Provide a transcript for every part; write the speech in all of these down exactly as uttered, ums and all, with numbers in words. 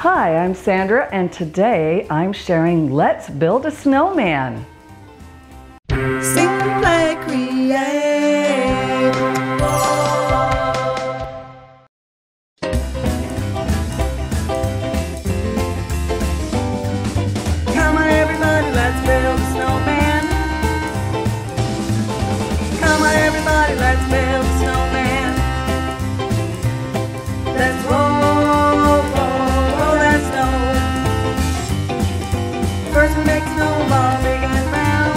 Hi, I'm Sandra, and today I'm sharing Let's Build a Snowman. Sing, play, create. Come on everybody, let's build a snowman. Come on everybody, let's build a snowman. Let's roll, roll, roll that snow. First we make a snowball big and round.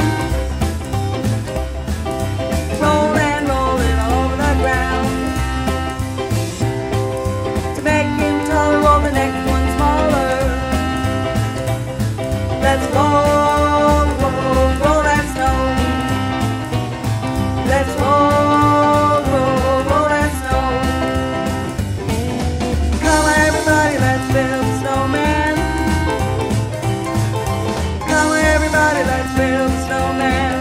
Roll and roll it all over the ground. To make him taller, roll the next one smaller. Let's roll, roll, roll that snow. Let's roll, roll, roll that snow. Come on everybody, let's build a snowman. Come on everybody, let's build a snowman.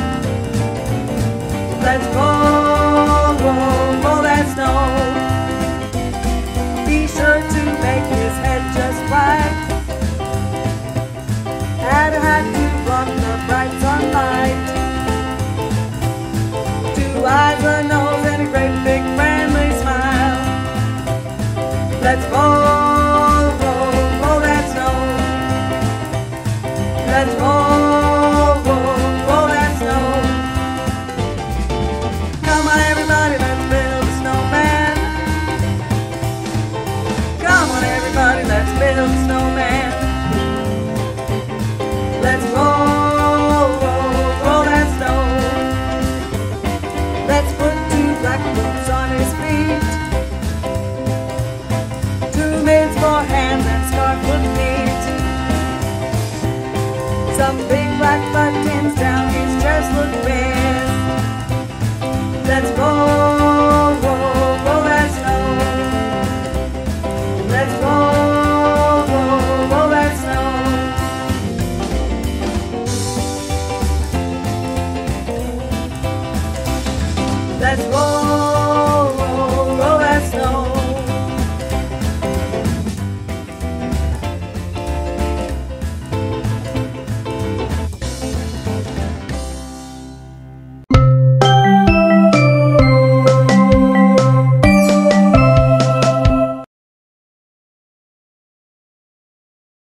Let's roll, roll, roll that snow. Be sure to make his head just right. Add a hat to block the bright sunlight. Two eyes, a nose, and a great big friendly smile. Let's roll, roll, roll that snow. Let's roll, roll, roll that snow. Come on everybody, let's build a snowman. Come on everybody, let's build a snowman. Let's roll, roll, roll that snow. Let's put two black boots on his feet, two mitts for hands and scarf for feet, some big black buttons down his chest look red. Let's roll, roll, roll that snow. Let's roll, roll, roll that snow. Let's